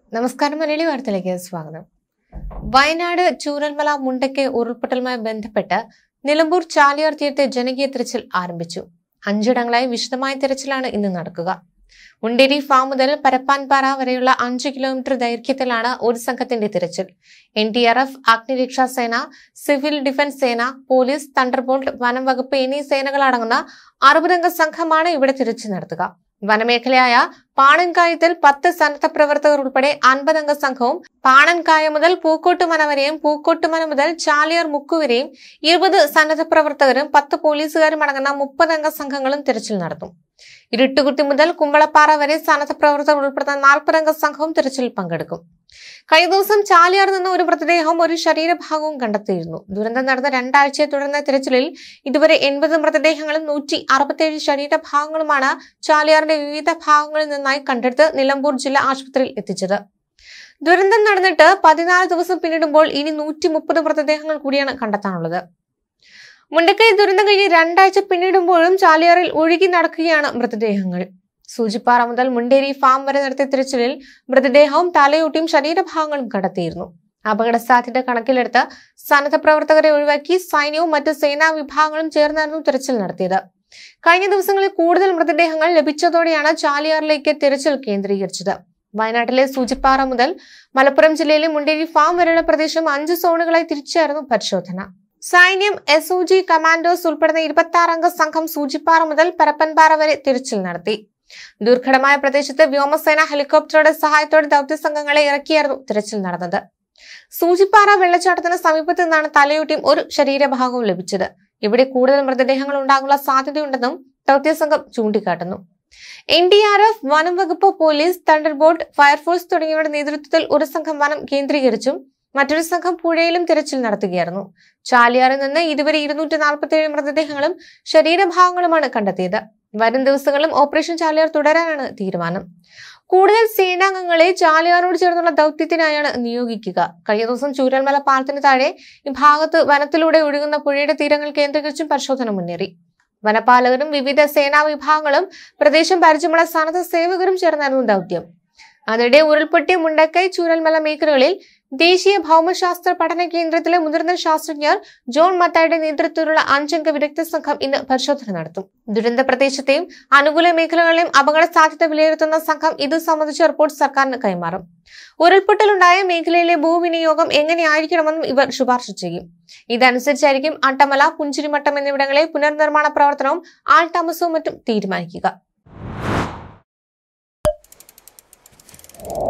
നമസ്കാരം മലയാളി വാർത്തയിലേക്ക് സ്വാഗതം. വയനാട് ചൂരൽമല മുണ്ടക്കൈ ഉരുൾപൊട്ടലുമായി ബന്ധപ്പെട്ട് നിലമ്പൂർ ചാലിയാർ തീരത്തെ ജനകീയ തിരച്ചിൽ ആരംഭിച്ചു. 5 ഇടങ്ങളായി വിശദമായ തിരച്ചിലാണ് ഇന്ന് നടക്കുക. മുണ്ടേരി ഫാം മുതൽ പരപ്പാൻപാറ വരെയുള്ള 5 കിലോമീറ്റർ ദൈർഘ്യത്തിലാണ് ഒരു സംഘത്തിന്റെ തിരച്ചിൽ. NDRF, അഗ്നിരക്ഷാ സേന, സിവിൽ ഡിഫൻസ് സേന, പോലീസ്, തണ്ടർബോൾട്ട്, വനം വകുപ്പ് എന്നീ സേനകളടങ്ങുന്ന 60 അംഗ സംഘമാണ് ഇവിടെ തിരച്ചിൽ നടത്തുക. വനമേഖലയായ പാണൻകായത്തിൽ 10 സന്നദ്ധ പ്രവർത്തകർ ഉൾപ്പെടെ 50 അംഗ സംഘവും പാണൻകായ മുതൽ പൂക്കോട്ടുമന വരെയും പൂക്കോട്ടുമന മുതൽ ചാലിയാർ മുക്ക് വരെയും 20 സന്നദ്ധ പ്രവർത്തകരും 10 പോലീസുകാരും അടങ്ങുന്ന 30 അംഗ സംഘങ്ങളും തിരച്ചിൽ നടത്തും. ഇരുട്ടുകുത്തി മുതൽ കുമ്പളപ്പാറ വരെ സന്നദ്ധ പ്രവർത്തകർ ഉൾപ്പെടുന്ന 40 അംഗ സംഘവും തിരച്ചിലിൽ പങ്കെടുക്കും. കഴിഞ്ഞ ദിവസം ചാലിയാറിൽ നിന്ന് ഒരു മൃതദേഹവും ഒരു ശരീരഭാഗവും കണ്ടെത്തിയിരുന്നു. ദുരന്തം നടന്ന 2 ആഴ്ചയെ തുടർന്ന തിരച്ചിലിൽ ഇതുവരെ 80 മൃതദേഹങ്ങളും 167 ശരീരഭാഗങ്ങളുമാണ് ചാലിയാറിന്റെ വിവിധ ഭാഗങ്ങളിൽ നിന്നായി കണ്ടെടുത്ത് നിലമ്പൂർ ജില്ലാ ആശുപത്രിയിൽ എത്തിച്ചത്. ദുരന്തം നടന്നിട്ട് 14 ദിവസം പിന്നിടുമ്പോൾ ഇനി 130 മൃതദേഹങ്ങൾ കൂടിയാണ് കണ്ടെത്താനുള്ളത്. മുണ്ടക്കൈ ദുരന്തം കഴിഞ്ഞ് 2 ആഴ്ച പിന്നിടുമ്പോഴും ചാലിയാറിൽ ഒഴുകി നടക്കുകയാണ് മൃതദേഹങ്ങൾ. സൂചിപ്പാറ മുതൽ മുണ്ടേരി ഫാം വരെ നടത്തിയ തിരച്ചിലിൽ മൃതദേഹവും തലയോട്ടിയും ശരീരഭാഗങ്ങളും കണ്ടെത്തിയിരുന്നു. അപകട സാധ്യത കണക്കിലെടുത്ത് സന്നദ്ധ പ്രവർത്തകരെ ഒഴിവാക്കി സൈന്യവും മറ്റ് സേനാ വിഭാഗങ്ങളും ചേർന്നായിരുന്നു തിരച്ചിൽ നടത്തിയത്. കഴിഞ്ഞ ദിവസങ്ങളിൽ കൂടുതൽ മൃതദേഹങ്ങൾ ലഭിച്ചതോടെയാണ് ചാലിയാറിലേക്ക് തിരച്ചിൽ കേന്ദ്രീകരിച്ചത്. വയനാട്ടിലെ സൂചിപ്പാറ മുതൽ മലപ്പുറം ജില്ലയിലെ മുണ്ടേരി ഫാം വരെയുള്ള പ്രദേശം 5 സോണുകളായി തിരിച്ചായിരുന്നു പരിശോധന. സൈന്യം, SOG കമാൻഡോസ് ഉൾപ്പെടുന്ന 26 അംഗ സംഘം സൂചിപ്പാറ മുതൽ പരപ്പൻപാറ വരെ തിരച്ചിൽ നടത്തി. ദുർഘടമായ പ്രദേശത്ത് വ്യോമസേന ഹെലികോപ്റ്ററുടെ സഹായത്തോടെ ദൌത്യ സംഘങ്ങളെ ഇറക്കിയായിരുന്നു തിരച്ചിൽ നടന്നത്. സൂചിപ്പാറ വെള്ളച്ചാട്ടത്തിന് സമീപത്ത് നിന്നാണ് തലയോട്ടിയും ഒരു ശരീരഭാഗവും ലഭിച്ചത്. ഇവിടെ കൂടുതൽ മൃതദേഹങ്ങൾ ഉണ്ടാകാനുള്ള സാധ്യതയുണ്ടെന്നും ദൌത്യസംഘം ചൂണ്ടിക്കാട്ടുന്നു. NDRF, വനം വകുപ്പ്, പോലീസ്, തണ്ടർബോൾട്ട്, ഫയർഫോഴ്സ് തുടങ്ങിയവരുടെ നേതൃത്വത്തിൽ ഒരു സംഘം വനം കേന്ദ്രീകരിച്ചും മറ്റൊരു സംഘം പുഴയിലും തിരച്ചിൽ നടത്തുകയായിരുന്നു. ചാലിയാറിൽ നിന്ന് ഇതുവരെ 247 മൃതദേഹങ്ങളും ശരീരഭാഗങ്ങളുമാണ് കണ്ടെത്തിയത്. വരും ദിവസങ്ങളിലും ഓപ്പറേഷൻ ചാലിയാർ തുടരാനാണ് തീരുമാനം. കൂടുതൽ സേനാംഗങ്ങളെ ചാലിയാറോട് ചേർന്നുള്ള ദൌത്യത്തിനായാണ് നിയോഗിക്കുക. കഴിഞ്ഞ ദിവസം ചൂരൽമല പാലത്തിന് താഴെ ഈ ഭാഗത്ത് വനത്തിലൂടെ ഒഴുകുന്ന പുഴയുടെ തീരങ്ങൾ കേന്ദ്രീകരിച്ചും പരിശോധന മുന്നേറി. വനപാലകരും വിവിധ സേനാ വിഭാഗങ്ങളും പ്രദേശം പരിചയമുള്ള സന്നദ്ധ സേവകരും ചേർന്നായിരുന്നു ദൌത്യം. അതിനിടെ ഉരുൾപൊട്ടിയ മുണ്ടക്കൈ ചൂരൽമല മേഖലകളിൽ ദേശീയ ഭൗമശാസ്ത്ര പഠന കേന്ദ്രത്തിലെ മുതിർന്ന ശാസ്ത്രജ്ഞർ ജോൺ മത്തായുടെ നേതൃത്വത്തിലുള്ള 5 അംഗ വിദഗ്ധ സംഘം ഇന്ന് പരിശോധന നടത്തും. ദുരന്ത പ്രദേശത്തെയും അനുകൂല മേഖലകളെയും അപകട സാധ്യത വിലയിരുത്തുന്ന സംഘം ഇത് സംബന്ധിച്ച റിപ്പോർട്ട് സർക്കാരിന് കൈമാറും. ഉരുൾപൊട്ടലുണ്ടായ മേഖലയിലെ ഭൂവിനിയോഗം എങ്ങനെയായിരിക്കണമെന്നും ഇവർ ശുപാർശ ചെയ്യും. ഇതനുസരിച്ചായിരിക്കും അട്ടമല, പുഞ്ചിരിമട്ടം എന്നിവിടങ്ങളെ പുനർനിർമ്മാണ പ്രവർത്തനവും ആൾതാമസവും മറ്റും തീരുമാനിക്കുക.